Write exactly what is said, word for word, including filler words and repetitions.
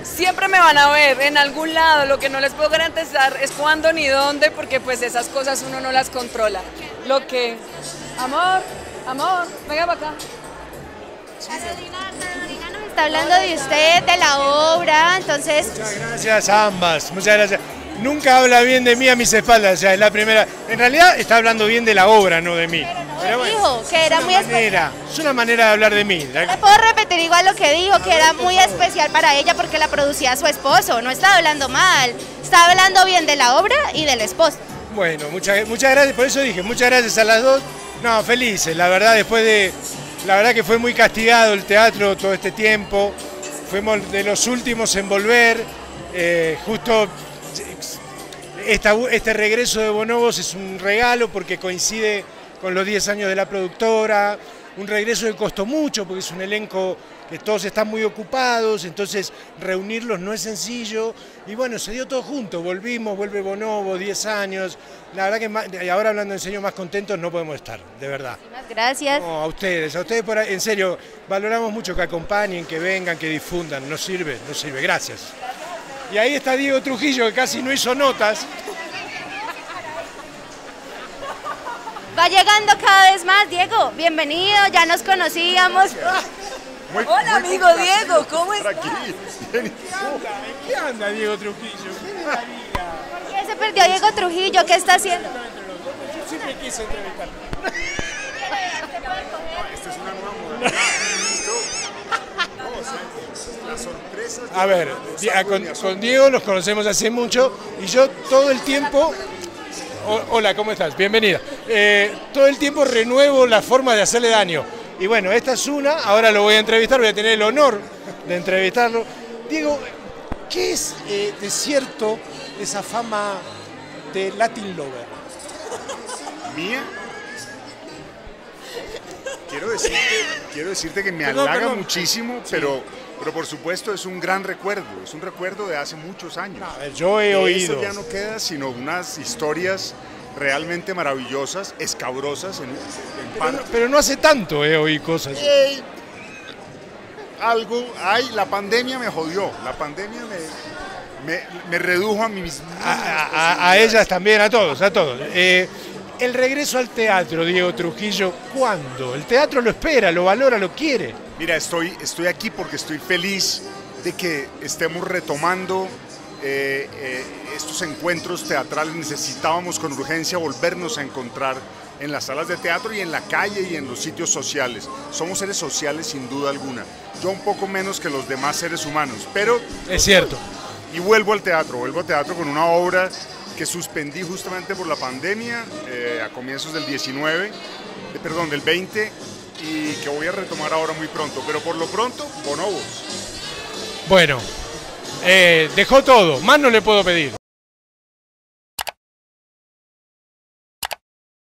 siempre me van a ver en algún lado. Lo que no les puedo garantizar es cuándo ni dónde, porque pues esas cosas uno no las controla. Lo que... Amor, amor, venga para acá. Carolina, Carolina nos está hablando de usted, de la obra, entonces... Muchas gracias a ambas, muchas gracias. Nunca habla bien de mí a mis espaldas, o sea, es la primera. En realidad está hablando bien de la obra, no de mí. Pero no Pero bueno, dijo que era es muy una especial. manera, es una manera de hablar de mí. Le puedo repetir igual lo que dijo, que era muy especial para ella porque la producía su esposo. No estaba hablando mal, estaba hablando bien de la obra y del esposo. Bueno, muchas, muchas gracias, por eso dije, muchas gracias a las dos. No, felices, la verdad, después de... La verdad que fue muy castigado el teatro todo este tiempo. Fuimos de los últimos en volver. Eh, justo esta, este regreso de Bonobos es un regalo porque coincide con los diez años de la productora. Un regreso que costó mucho porque es un elenco que todos están muy ocupados, entonces reunirlos no es sencillo. Y bueno, se dio todo junto, volvimos, vuelve Bonobo, diez años. La verdad que más, y ahora hablando en serio, más contentos no podemos estar, de verdad. Muchas gracias. No, a ustedes, a ustedes por ahí, en serio, valoramos mucho que acompañen, que vengan, que difundan. Nos sirve, nos sirve, gracias. Y ahí está Diego Trujillo, que casi no hizo notas. Va llegando cada vez más, Diego. Bienvenido, ya nos conocíamos. Muy, Hola, muy amigo Diego, ¿cómo estás? ¿Qué anda Diego Trujillo? ¿Por qué se perdió Diego Trujillo? ¿Qué está haciendo? Yo siempre quise entrevistar. Esta es una nueva modalidad. La sorpresa. A ver, con, con Diego nos conocemos hace mucho y yo todo el tiempo... Hola, ¿cómo estás? Bienvenida. Eh, todo el tiempo renuevo la forma de hacerle daño. Y bueno, esta es una, ahora lo voy a entrevistar, voy a tener el honor de entrevistarlo. Diego, ¿qué es eh, de cierto esa fama de Latin Lover? ¿Mía? Quiero decirte, quiero decirte que me Perdón, halaga perdón. muchísimo, Sí. pero, pero por supuesto es un gran recuerdo, es un recuerdo de hace muchos años. A ver, yo he De oído. Eso ya no queda sino unas historias realmente maravillosas, escabrosas en, en Pero no, parte. pero no hace tanto he oído cosas. Ey, algo, ay, la pandemia me jodió, la pandemia me, me, me redujo a mis... A, a- a- a ellas también, a todos, a todos. Eh, el regreso al teatro, Diego Trujillo, ¿cuándo? El teatro lo espera, lo valora, lo quiere. Mira, estoy, estoy aquí porque estoy feliz de que estemos retomando eh, eh, estos encuentros teatrales. Necesitábamos con urgencia volvernos a encontrar en las salas de teatro y en la calle y en los sitios sociales. Somos seres sociales sin duda alguna. Yo un poco menos que los demás seres humanos, pero... Es cierto. Y vuelvo al teatro, vuelvo al teatro con una obra que suspendí justamente por la pandemia eh, a comienzos del diecinueve, de, perdón, del veinte, y que voy a retomar ahora muy pronto. Pero por lo pronto, Bonobos. Bueno, eh, dejó todo, más no le puedo pedir.